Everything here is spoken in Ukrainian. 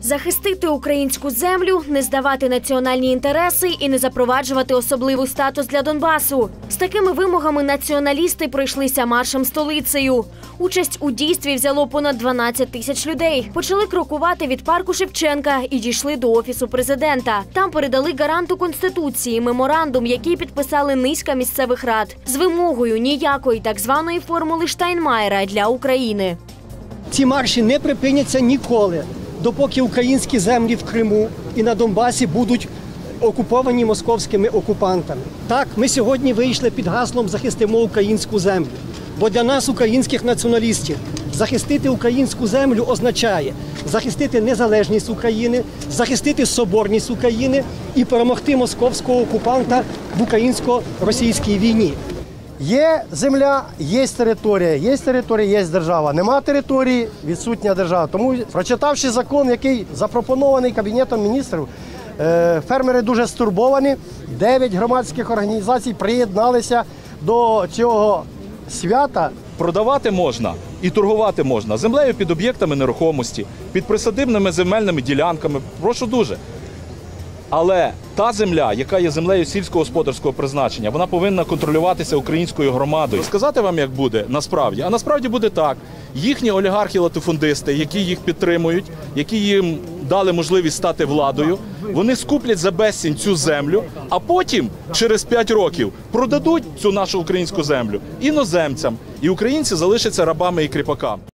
Захистити українську землю, не здавати національні інтереси і не запроваджувати особливий статус для Донбасу. З такими вимогами націоналісти пройшлися маршем столицею. Участь у дійстві взяло понад 12 тисяч людей. Почали крокувати від парку Шевченка і дійшли до Офісу президента. Там передали гаранту Конституції меморандум, який підписали низка місцевих рад. З вимогою ніякої так званої формули Штайнмаєра для України. Ці марші не припиняться ніколи, допоки українські землі в Криму і на Донбасі будуть окуповані московськими окупантами. Так, ми сьогодні вийшли під гаслом «Захистимо українську землю». Бо для нас, українських націоналістів, захистити українську землю означає захистити незалежність України, захистити соборність України і перемогти московського окупанта в українсько-російській війні. Є земля, є територія, є держава. Нема території – відсутня держава. Тому, прочитавши закон, який запропонований Кабінетом міністрів, фермери дуже стурбовані. 9 громадських організацій приєдналися до цього свята. Продавати можна і торгувати можна землею під об'єктами нерухомості, під присадибними земельними ділянками. Прошу дуже. Але та земля, яка є землею сільськогосподарського призначення, вона повинна контролюватися українською громадою. Сказати вам, як буде насправді? А насправді буде так. Їхні олігархи-латифундисти, які їх підтримують, які їм дали можливість стати владою, вони скуплять за безцінь цю землю, а потім, через 5 років, продадуть цю нашу українську землю іноземцям. І українці залишаться рабами і кріпаками.